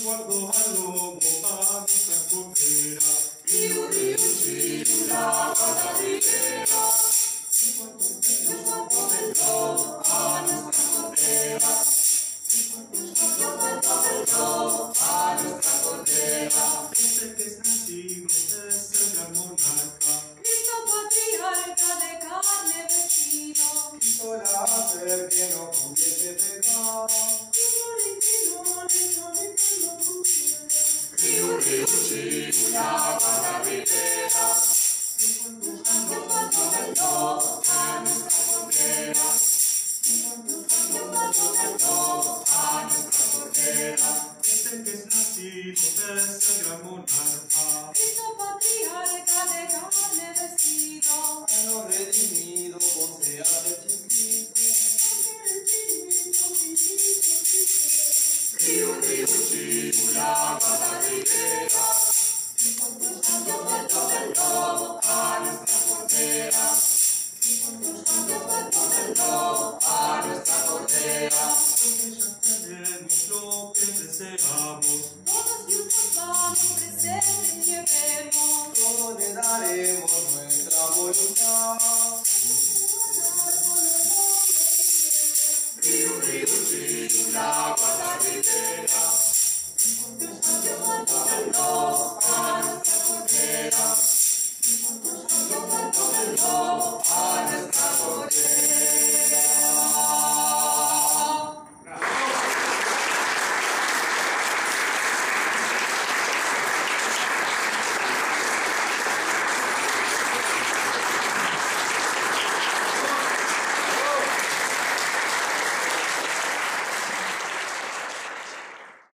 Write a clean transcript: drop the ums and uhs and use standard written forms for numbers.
guardo al lobo a nuestra cordera. Riu, riu, riu, la guadalinera. Dios guardo del lobo a nuestra cordera. Dios guardo del lobo a nuestra cordera. Este que es nacido es el gran monarca. Cristo patriarca de carne vestido. Quiso hacer que no pudiese pecar. Riu, riu, riu, la guadalinera. Dios guardo del lobo a nuestra cordera. Dios guardo del lobo a nuestra cordera. Este que es nacido es el